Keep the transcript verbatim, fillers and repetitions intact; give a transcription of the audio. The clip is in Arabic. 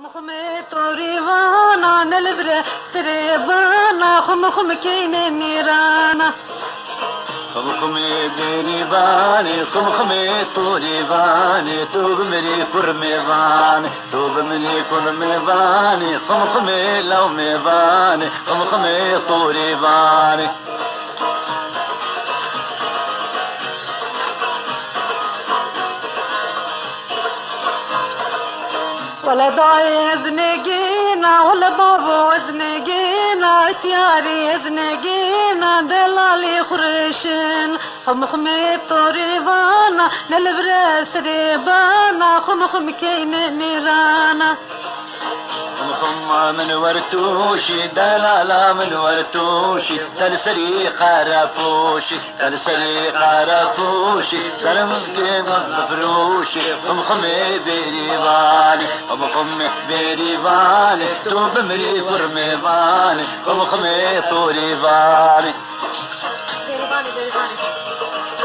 خمخمي طوريوانا نلبرة سريبانا خمخم كيني نيرانا خمخمي ديريباني خمخمي طوريباني توب مني كرميباني توب مني كرميباني خمخمي لو ميباني خمخمي طوريباني ولا ضاي زنقينا ولا بابا زنقينا تياري زنقينا دلالي خرشن خمخمي طريبانا نلبرس ريبانا خمخم كين نيرانا خمخم من ورتوشي دلالا من ورتوشي تلسري قرفوشي تلسري قرفوشي سرمسكين بفروشي خمخمي بيريباني خمخمي بيريباني توب مري فرميباني خمخمي طوريباني بيريباني بيريباني